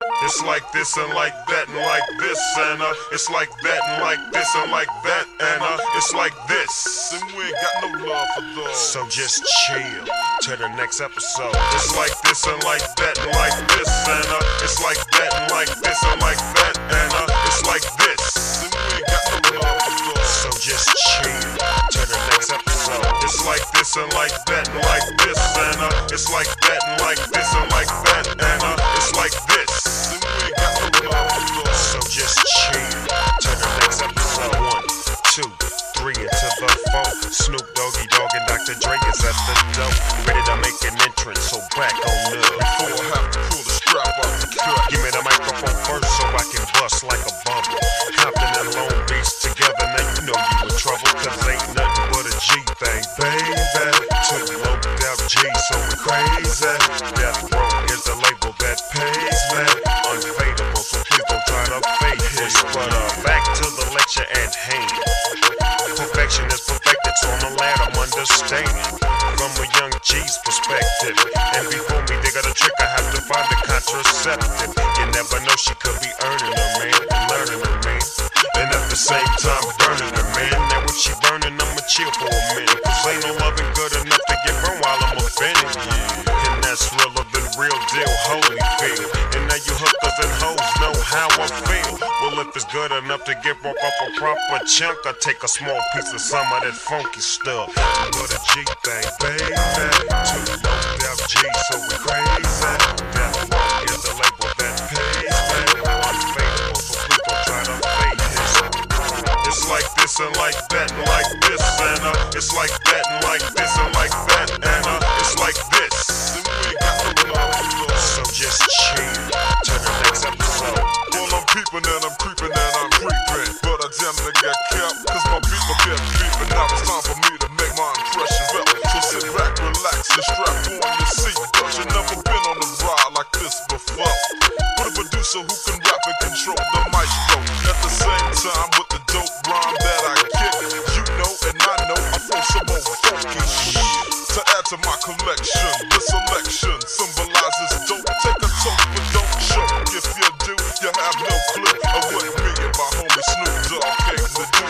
It's like this and like that and like this and it's like that and like this and like that and it's like this. And we ain't got no love for those. So just chill to the next episode. It's like this and like that and like this and it's like that and like this and like that and it's like this. And we ain't got no love for those. So just chill to the next episode. It's like this and like that and like this and it's like that and like this and like that and it's like this. And we ain't got no love for those. So just chill to the next episode. 1, 2, 3 into the 4. Snoop, Doggy, Dogg, and Dr. Dre is at the door, ready to make an entrance. So back on up. Before I have to pull the strap out the cut. Give me the microphone first so I can bust like a bubble. Compton and Long Beach together, now you know you in trouble, cause ain't nothing but a G thing, baby. Two loped out G, so we crazy. Death Row is the label that pays, man. Unfadable, so please don't try to fake this. But back to the lecture at hand. Perfection is perfected, so I'm glad I'm understanding from a young G's perspective. And before me dig out a trick, I have to find a contraceptive. You never know, she could be earning her, man, learning her, man, and at the same time burning her, man. Now if she burning, I'ma chill for a minute, cause ain't no loving good enough to get burned while I'm offended. And that's realer than real deal, holy feel. And now you hookers and hoes know how I feel. Well, if it's good enough to get broke off a proper chunk, I take a small piece of some of that funky stuff. But a G thing, baby. Two loped out G, so we crazy. Death Row is the label that pays, man. Unfadable, so please don't try to fake this. It's like this and like that and like this and it's like that and like this and like that and it's like this. And we ain't got no love for those. So just chill to the next episode. Well, I'm peeping and I'm creeping and I'm creeping, but I damn near got kept, cause my people kept beeping. Now it's time for me to make my impression felt. So sit back, relax, and strap on your seat, cause you never been on a ride like this before. With a producer who can rap and control the maestro, at the same time with the dope rhyme that I kick. You know and I know I throw some more funky shit to add to my collection. This selection symbolizes dope. Take a toke but don't choke. If you do, you have no clue of what me and my homie Snoop Dogg came to do.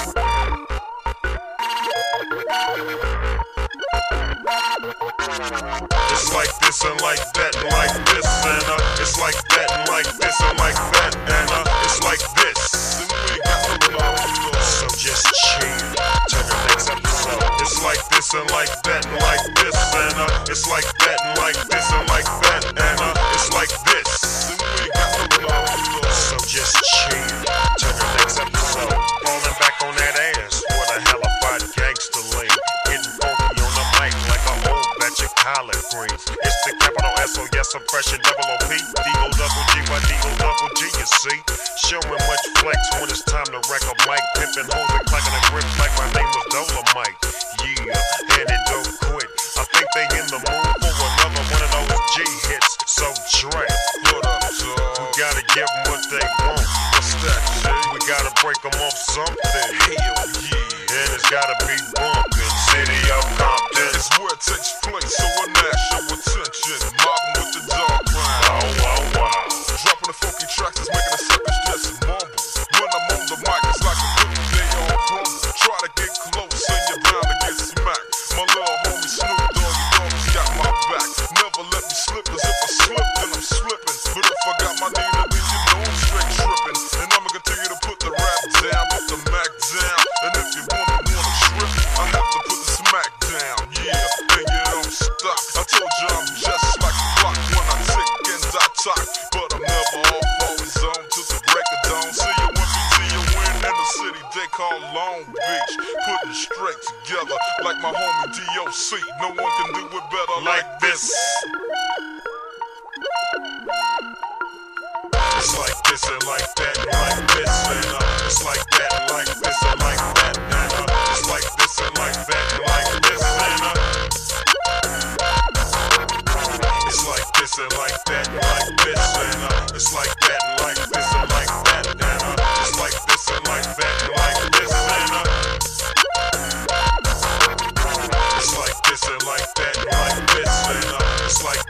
It's like this and like that and like this and it's like that and like this and like that and it's like this. And we ain't got no love for those. So just chill to the next episode. It's like this and like that and like this and it's like that and like this and like that and it's like this. And we ain't got no love for those. So just chill to the next episode. Falling back on that ass with a hellified gangster lean. Getting funky on the mic like an old batch of collard greens. It's the capital S-O-S oppression, double O-P, D-O double G, by D-O double G, you see. Showing much flex when it's time to wreck a mic. Pimping hoes and clacking a grip like my name was Dolomite. Yeah, and it don't quit. I think they in the mood for another one of those G hits. So Dre, What up, dog? we gotta give them what they want. What's that shit? We gotta break them off something. Hell yeah. And it's gotta be bumpin'. City of Compton. It's where it takes place, so I gnash your attention. Mobbing with the dog crown. Oh, wow, wow. Dropping the funky tracks that's making the suckers just mumble. When I'm on the mic, it's like a cookie, they all crumble. Try to get close and you're bound to get smacked. My little homie Snoop Dogg's got my back. Never let me slip, cause if I slip, then I'm slipping. But if I got my Nina, then you know I'm straight tripping. And I'ma continue to put the rap down, put the Mac down. And if you wanna trip, I have to put the smack down. Yeah, and you don't stop. I told you I'm just like a clock when I tick and I talk. But I'm never off, always on till the break of dawn. See you when we see you win in the city they call Long Beach. Putting straight together like my homie D.O.C. No one can do it better like this. It's like this and like that and like this and it's like that and like this and like that and it's like this and like that and like this and it's like this and like that and like this and it's like that and like this and like that and it's like this and like that and like this and it's like this and like that and like this and it's like